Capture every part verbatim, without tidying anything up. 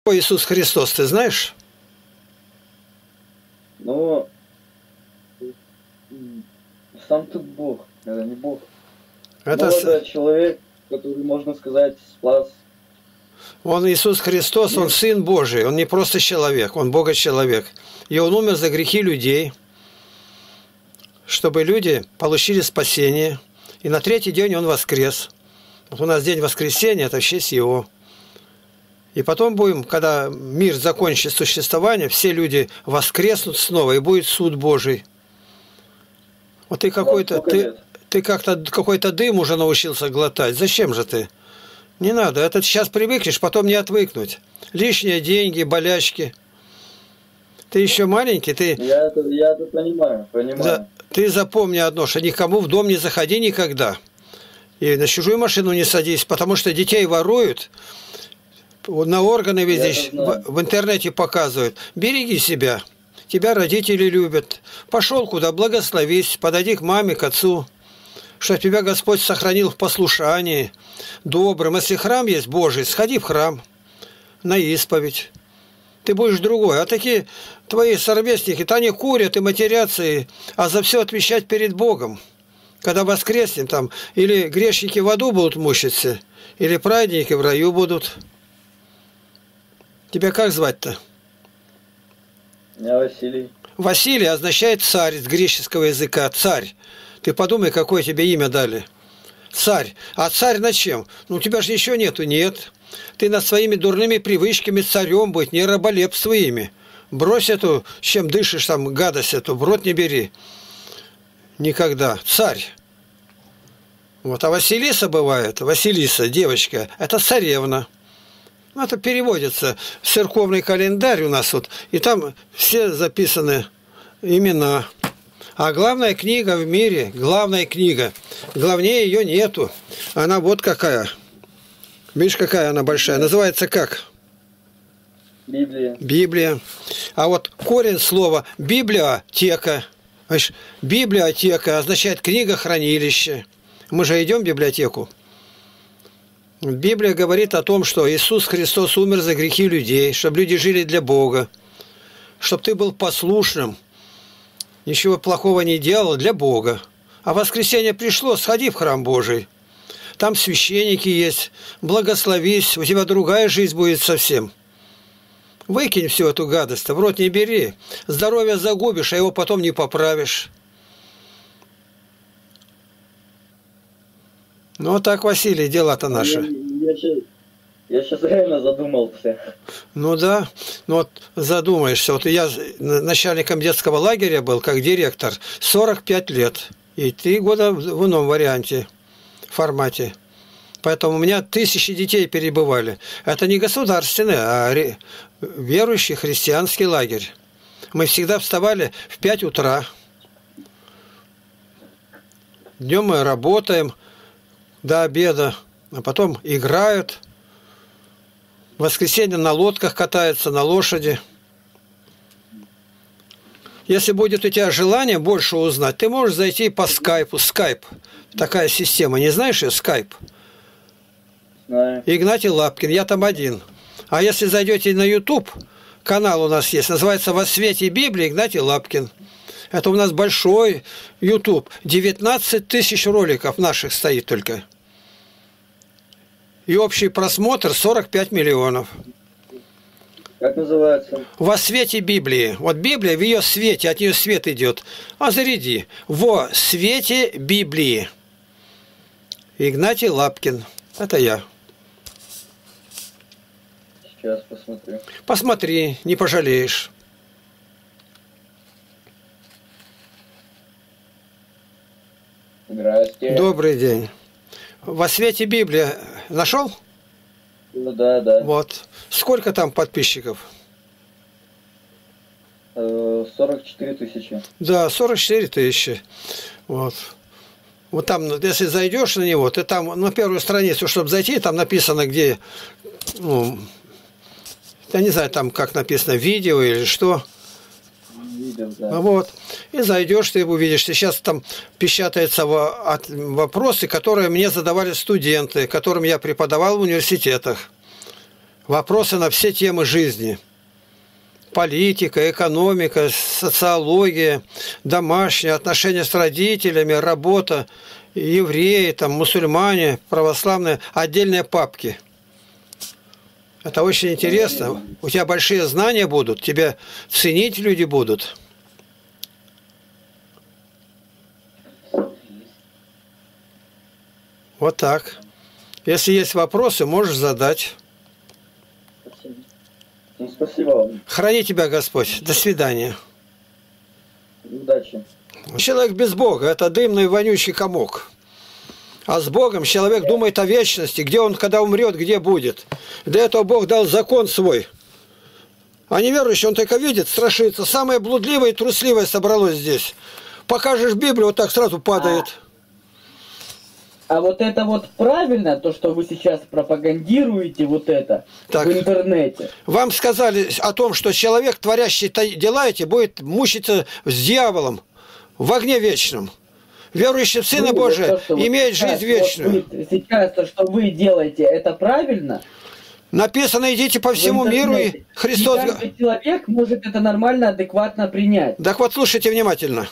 Кто Иисус Христос, ты знаешь? Ну, сам тут Бог, это не Бог. Это, ну, это человек, который, можно сказать, спас. Он Иисус Христос, Он Сын Божий, Он не просто человек, Он Бога-человек. И Он умер за грехи людей, чтобы люди получили спасение. И на третий день Он воскрес. Вот у нас день воскресения, это в честь Его. И потом будем, когда мир закончит существование, все люди воскреснут снова, и будет суд Божий. Вот ты какой-то, ты, ты как-то какой-то дым уже научился глотать. Зачем же ты? Не надо. Это сейчас привыкнешь, потом не отвыкнуть. Лишние деньги, болячки. Ты еще маленький, ты... Я это, я это понимаю, понимаю. Да, ты запомни одно, что никому в дом не заходи никогда. И на чужую машину не садись, потому что детей воруют. На органы везде в, в интернете показывают. Береги себя. Тебя родители любят. Пошел куда, благословись, подойди к маме, к отцу. Что тебя Господь сохранил в послушании, добрым. Если храм есть Божий, сходи в храм на исповедь. Ты будешь другой. А такие твои соровестники-то они курят и матерятся, и, а за все отвечать перед Богом. Когда воскреснем там, или грешники в аду будут мучиться, или праведники в раю будут. Тебя как звать-то? Я Василий. Василий означает царь с греческого языка. Царь. Ты подумай, какое тебе имя дали. Царь. А царь на чем? Ну, у тебя же ничего нету. Нет. Ты над своими дурными привычками царем быть, не раболепствуй ими. Брось эту, чем дышишь там, гадость эту, в рот не бери. Никогда. Царь. Вот. А Василиса бывает, Василиса, девочка, это царевна. Это переводится в церковный календарь у нас вот, и там все записаны имена. А главная книга в мире, главная книга, главнее ее нету. Она вот какая. Видишь, какая она большая. Называется как? Библия. Библия. А вот корень слова библиотека. Знаешь, библиотека означает книга-хранилище. Мы же идем в библиотеку. Библия говорит о том, что Иисус Христос умер за грехи людей, чтобы люди жили для Бога, чтобы ты был послушным, ничего плохого не делал для Бога. А воскресенье пришло, сходи в храм Божий. Там священники есть, благословись, у тебя другая жизнь будет совсем. Выкинь всю эту гадость, в рот не бери. Здоровье загубишь, а его потом не поправишь. Ну, вот так, Василий, дела-то наши. Я, я, сейчас, я сейчас реально задумался. Ну да, ну вот задумаешься. Вот я начальником детского лагеря был, как директор, сорок пять лет. И три года в ином варианте, формате. Поэтому у меня тысячи детей перебывали. Это не государственный, а верующий христианский лагерь. Мы всегда вставали в пять утра. Днем мы работаем до обеда, а потом играют. В воскресенье на лодках катаются, на лошади. Если будет у тебя желание больше узнать, ты можешь зайти по скайпу. Скайп. Такая система. Не знаешь ее? Скайп. Знаю. Игнатий Лапкин. Я там один. А если зайдете на YouTube, канал у нас есть, называется «Во свете Библии» Игнатий Лапкин. Это у нас большой YouTube. девятнадцать тысяч роликов наших стоит только. И общий просмотр сорок пять миллионов. Как называется? «Во свете Библии». Вот Библия, в ее свете, от нее свет идет. А заряди. «Во свете Библии». Игнатий Лапкин. Это я. Сейчас посмотрю. Посмотри, не пожалеешь. Здрасте. Добрый день. «Во свете Библии» нашел? Ну да, да. Вот. Сколько там подписчиков? сорок четыре тысячи. Да, сорок четыре тысячи. Вот. Вот там, если зайдешь на него, ты там на первую страницу, чтобы зайти, там написано, где, ну, я не знаю, там как написано, видео или что. Видео, да. Вот. И зайдешь, ты увидишь. Сейчас там печатаются вопросы, которые мне задавали студенты, которым я преподавал в университетах. Вопросы на все темы жизни. Политика, экономика, социология, домашние отношения с родителями, работа, евреи, там, мусульмане, православные, отдельные папки. Это очень интересно. У тебя большие знания будут, тебя ценить люди будут. Вот так. Если есть вопросы, можешь задать. Спасибо. Ну, спасибо вам. Храни тебя Господь. До свидания. Удачи. Человек без Бога – это дымный вонючий комок. А с Богом человек думает о вечности, где он, когда умрет, где будет. Для этого Бог дал закон свой. А неверующий, он только видит, страшится. Самое блудливое и трусливое собралось здесь. Покажешь Библию, вот так сразу падает. А вот это вот правильно, то, что вы сейчас пропагандируете, вот это, так, в интернете? Вам сказали о том, что человек, творящий дела эти, будет мучиться с дьяволом в огне вечном. Верующий в Сына вы, Божия вот то, имеет сейчас, жизнь вечную. Вот вы, сейчас то, что вы делаете, это правильно? Написано, идите по всему миру, и Христос... И каждый человек может это нормально, адекватно принять. Так вот, слушайте внимательно.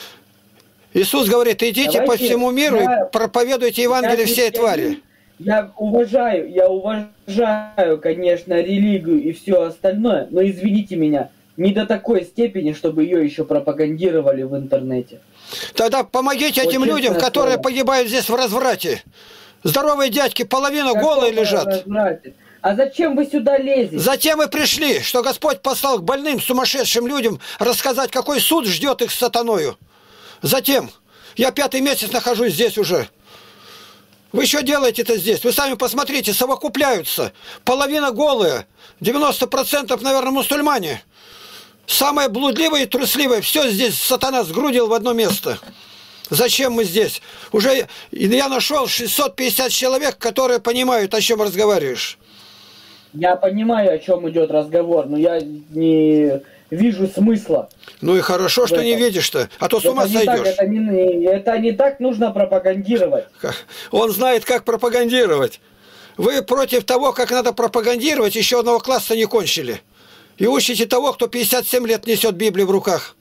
Иисус говорит, идите Давайте, по всему миру я, и проповедуйте Евангелие я, всей я, твари. Я уважаю, я уважаю, конечно, религию и все остальное, но извините меня, не до такой степени, чтобы ее еще пропагандировали в интернете. Тогда помогите вот этим людям, которые слово. погибают здесь в разврате. Здоровые дядьки, половина Какого голые лежат. Разврате? А зачем вы сюда лезете? Затем и пришли, что Господь послал к больным, сумасшедшим людям рассказать, какой суд ждет их с сатаною. Затем, я пятый месяц нахожусь здесь уже. Вы что делаете-то здесь? Вы сами посмотрите, совокупляются. Половина голая, девяносто процентов, наверное, мусульмане. Самое блудливое и трусливое. Все здесь сатана сгрудил в одно место. Зачем мы здесь? Уже я нашел шестьсот пятьдесят человек, которые понимают, о чем разговариваешь. Я понимаю, о чем идет разговор, но я не... вижу смысла. Ну и хорошо, что не видишь-то, а то с ума сойдешь. Так, это, не, это не так нужно пропагандировать. Он знает, как пропагандировать. Вы против того, как надо пропагандировать, еще одного класса не кончили. И учите того, кто пятьдесят семь лет несет Библию в руках.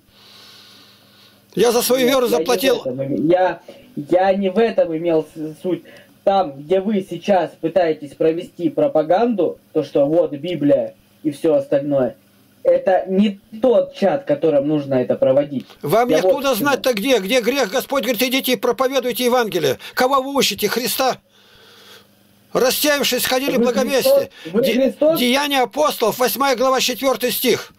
Я за свою Нет, веру заплатил. Я не, я, я не в этом имел суть. Там, где вы сейчас пытаетесь провести пропаганду, то, что вот Библия и все остальное, это не тот чат, которым нужно это проводить. Вам Я откуда вот знать-то где? Где грех? Господь говорит, идите и проповедуйте Евангелие. Кого вы учите? Христа? Растявившись, ходили в благовестие. Де Деяния апостолов, восьмая глава, четвёртый стих.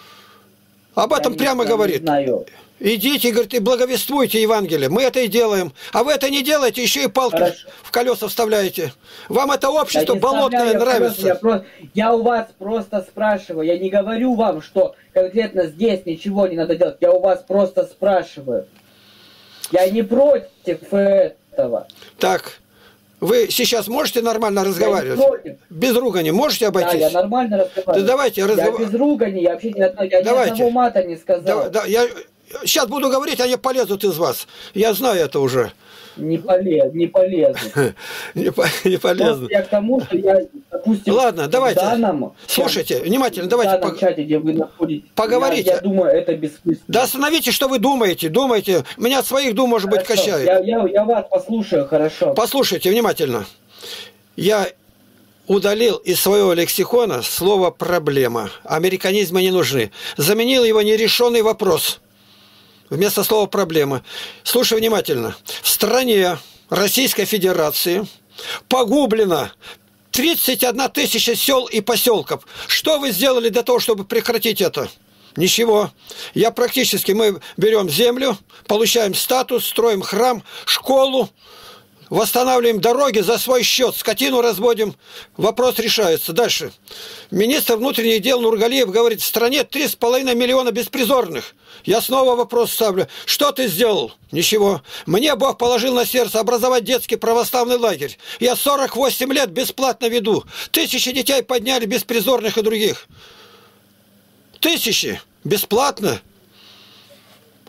Об этом Я прямо не, говорит. Не знаю. Идите, говорит, и благовествуйте Евангелие. Мы это и делаем. А вы это не делаете, еще и палки Хорошо. в колеса вставляете. Вам это общество я болотное нравится. Я, просто, я у вас просто спрашиваю. Я не говорю вам, что конкретно здесь ничего не надо делать. Я у вас просто спрашиваю. Я не против этого. Так, вы сейчас можете нормально разговаривать? Без ругани можете обойтись? Да, я нормально разговариваю. Да давайте разговаривать. Я без ругани, я вообще ни одного, я ни одного мата не сказал. Да, да, я... Сейчас буду говорить, они полезут из вас. Я знаю это уже. Не полез, не полезут. не, по, не полезут. Я к тому, что я, допустим, Ладно, давайте. Данном, Слушайте, внимательно, давайте. В данном чате, где вы находитесь, поговорите. Я, я думаю, это бессмысленно. Да остановите, что вы думаете, думаете. Меня от своих дум, может хорошо, быть, качает. Я, я, я вас послушаю, хорошо. Послушайте, внимательно. Я удалил из своего лексикона слово «проблема». Американизмы не нужны. Заменил его нерешенный вопрос. Вместо слова «проблема». Слушай внимательно. В стране Российской Федерации погублено тридцать одна тысяча сел и поселков. Что вы сделали для того, чтобы прекратить это? Ничего. Я практически, мы берем землю, получаем статус, строим храм, школу, восстанавливаем дороги за свой счет, скотину разводим, вопрос решается. Дальше. Министр внутренних дел Нургалиев говорит, в стране три с половиной миллиона беспризорных. Я снова вопрос ставлю. Что ты сделал? Ничего. Мне Бог положил на сердце образовать детский православный лагерь. Я сорок восемь лет бесплатно веду. Тысячи детей подняли беспризорных и других. Тысячи. Бесплатно.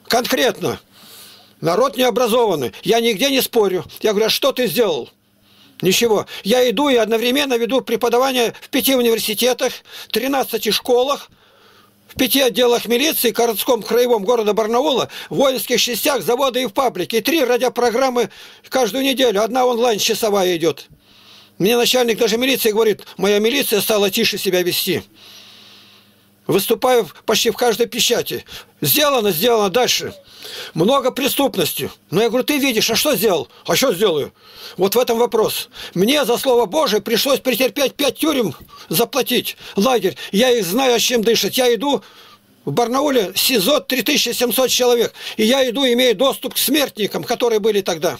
Конкретно. Народ необразованный. Я нигде не спорю. Я говорю, а что ты сделал? Ничего. Я иду и одновременно веду преподавание в пяти университетах, тринадцати школах, в пяти отделах милиции, городском, краевом города Барнаула, в воинских частях, заводы и в паблике. И три радиопрограммы каждую неделю. Одна онлайн часовая идет. Мне начальник даже милиции говорит, моя милиция стала тише себя вести. Выступаю почти в каждой печати. Сделано, сделано, дальше. Много преступности. Но я говорю, ты видишь, а что сделал? А что сделаю? Вот в этом вопрос. Мне за Слово Божие пришлось претерпеть пять тюрем, заплатить, лагерь. Я их знаю, о чем дышать. Я иду в Барнауле, СИЗО три тысячи семьсот человек. И я иду, имею доступ к смертникам, которые были тогда.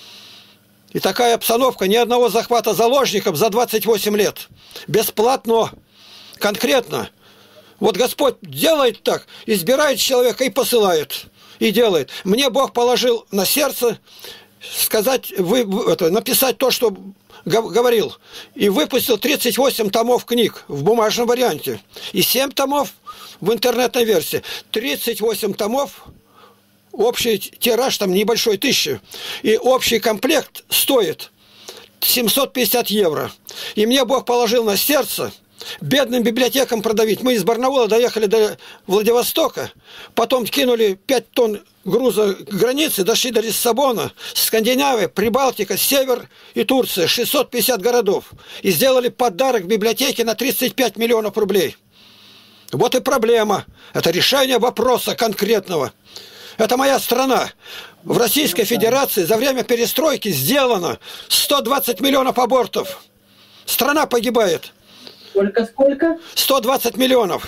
И такая обстановка, ни одного захвата заложников за двадцать восемь лет. Бесплатно, конкретно. Вот Господь делает так, избирает человека и посылает. И делает. Мне Бог положил на сердце сказать, вы, это, написать то, что говорил. И выпустил тридцать восемь томов книг в бумажном варианте. И семь томов в интернетной версии. тридцать восемь томов, общий тираж там небольшой, тысячи. И общий комплект стоит семьсот пятьдесят евро. И мне Бог положил на сердце бедным библиотекам продавить. Мы из Барнаула доехали до Владивостока, потом кинули пять тонн груза к границе, дошли до Лиссабона, Скандинавия, Прибалтика, Север и Турция, шестьсот пятьдесят городов. И сделали подарок библиотеке на тридцать пять миллионов рублей. Вот и проблема. Это решение вопроса конкретного. Это моя страна. В Российской Федерации за время перестройки сделано сто двадцать миллионов абортов. Страна погибает. Сколько-сколько? сто двадцать миллионов.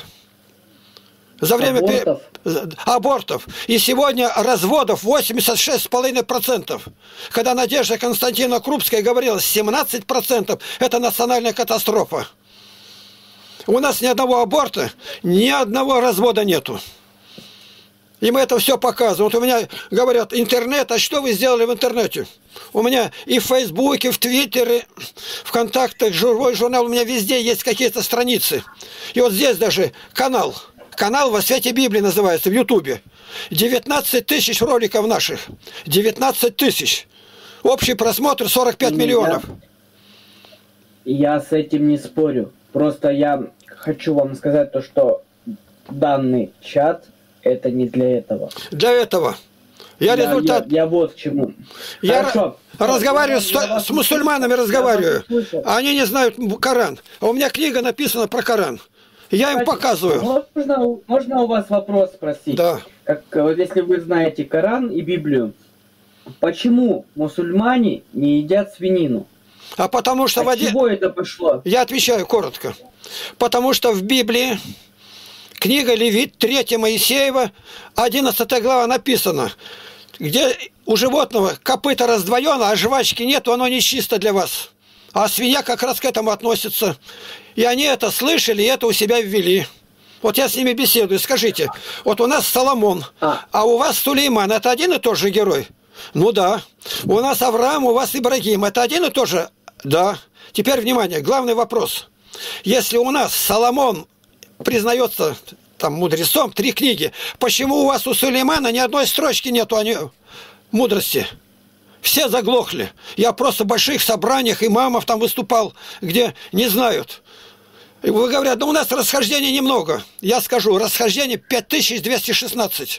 За время абортов. Пер... абортов. И сегодня разводов восемьдесят шесть целых пять десятых процента. Когда Надежда Константиновна Крупская говорила, семнадцать процентов это национальная катастрофа. У нас ни одного аборта, ни одного развода нету. И мы это все показываем. Вот у меня говорят, интернет, а что вы сделали в интернете? У меня и в Фейсбуке, в Твиттере, в контактах, живой журнал, у меня везде есть какие-то страницы. И вот здесь даже канал. Канал «Во свете Библии» называется, в Ютубе. девятнадцать тысяч роликов наших. девятнадцать тысяч. Общий просмотр сорок пять миллионов. Я с этим не спорю. Просто я хочу вам сказать то, что данный чат это не для этого. Для этого. Я, я результат... Я, я вот к чему. Я Хорошо. разговариваю я, с, я с мусульманами, разговариваю. Они не знают Коран. А у меня книга написана про Коран. Я им показываю. Можно, можно у вас вопрос спросить? Да. Как, вот если вы знаете Коран и Библию, почему мусульмане не едят свинину? А потому что... От в оде... чего это пошло? Я отвечаю коротко. Потому что в Библии, книга Левит, третья Моисеева, одиннадцатая глава написано, где у животного копыта раздвоено, а жвачки нету, оно нечисто для вас. А свинья как раз к этому относится. И они это слышали, и это у себя ввели. Вот я с ними беседую. Скажите, вот у нас Соломон, а, а у вас Сулейман, это один и тот же герой? Ну да. У нас Авраам, у вас Ибрагим, это один и тот же? Да. Теперь, внимание, главный вопрос. Если у нас Соломон признается там мудрецом, три книги, почему у вас у Сулеймана ни одной строчки нету о мудрости? Все заглохли. Я просто в больших собраниях имамов там выступал, где не знают. И вы говорят, ну у нас расхождений немного. Я скажу, расхождение пять тысяч двести шестнадцать.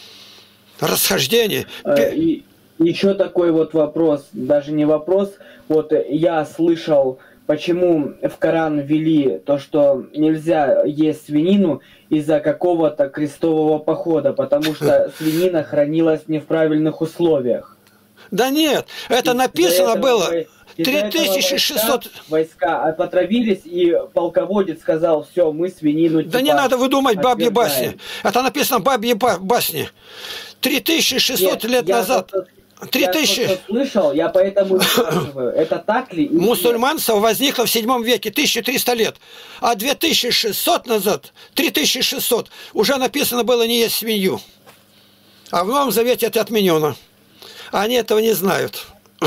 Расхождение. И еще такой вот вопрос, даже не вопрос. Вот я слышал, почему в Коран ввели то, что нельзя есть свинину из-за какого-то крестового похода, потому что свинина хранилась не в правильных условиях. Да нет, это написано было три тысячи шестьсот... Войска отравились, и полководец сказал, все, мы свинину... Да не надо выдумать бабьи басни. Это написано бабьи басни. три тысячи шестьсот лет назад... три тысячи... Я слышал, я поэтому спрашиваю, это так ли? Мусульманство возникло в седьмом веке, тысяча триста лет. А две тысячи шестьсот назад, три тысячи шестьсот, уже написано было не есть свинью. А в Новом Завете это отменено. Они этого не знают.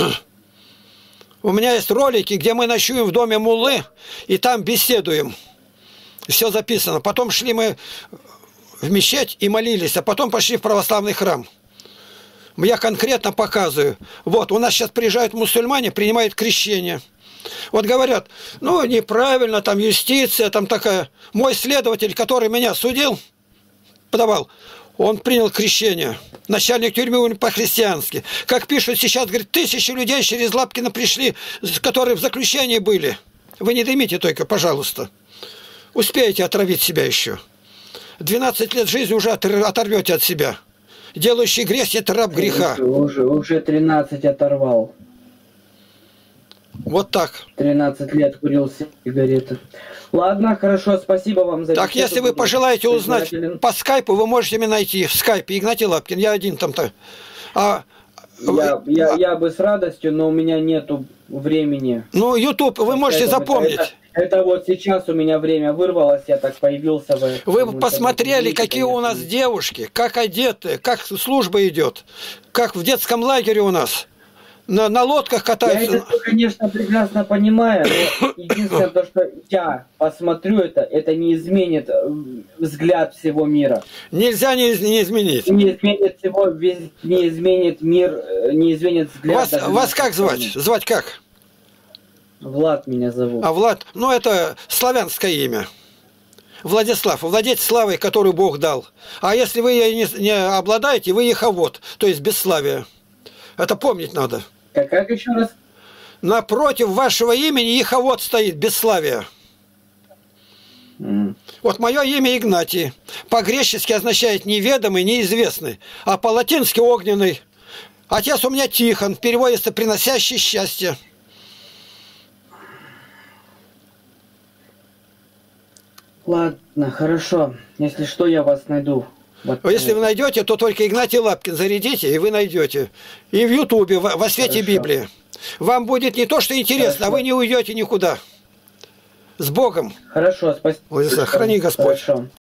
У меня есть ролики, где мы ночуем в доме муллы, и там беседуем. Все записано. Потом шли мы в мечеть и молились, а потом пошли в православный храм. Я конкретно показываю. Вот, у нас сейчас приезжают мусульмане, принимают крещение. Вот говорят, ну, неправильно, там юстиция, там такая. Мой следователь, который меня судил, подавал, он принял крещение. Начальник тюрьмы он по-христиански. Как пишут сейчас, говорит, тысячи людей через Лапкина пришли, которые в заключении были. Вы не дымите только, пожалуйста. Успеете отравить себя еще. двенадцать лет жизни уже оторвете от себя. Делающий грех – это раб греха. Уже, уже тринадцать оторвал. Вот так. тринадцать лет курил сигареты. Ладно, хорошо, спасибо вам за Так, беседу. если вы пожелаете узнать Признателен. по скайпу, вы можете меня найти в скайпе. Игнатий Лапкин, я один там-то. А, Я, вы- я, а, я бы с радостью, но у меня нету времени. Ну, YouTube, вы можете Это- запомнить. Это, это вот сейчас у меня время вырвалось, я так появился. В Вы этом посмотрели, интернете, какие у нас конечно. девушки, как одеты, как служба идет, как в детском лагере у нас. На, на лодках Я катаются. это, всё, конечно, прекрасно понимаю, но единственное то, что я посмотрю это, это не изменит э, взгляд всего мира. Нельзя не, из- не изменить. Не изменит всего, весь- не изменит мир, э, не изменит взгляд. Вас, даже вас нашей как звать? страны. Звать как? Влад меня зовут. А Влад, ну это славянское имя. Владислав, владеть славой, которую Бог дал. А если вы ей не, не обладаете, вы еховод, то есть бесславие. Это помнить надо. Как, как еще раз? Напротив вашего имени еховод стоит, бесславие. М. Вот мое имя Игнатий. По-гречески означает неведомый, неизвестный, а по-латински огненный. Отец у меня Тихон, переводится приносящий счастье. Ладно, хорошо. Если что, я вас найду. Вот, Если э, вы найдете, то только Игнатий Лапкин зарядите, и вы найдете. И в Ютубе, во, во свете Хорошо. Библии. Вам будет не то, что интересно, Хорошо. а вы не уйдете никуда. С Богом. Хорошо, спасибо. Владислав, храни Господь. Хорошо.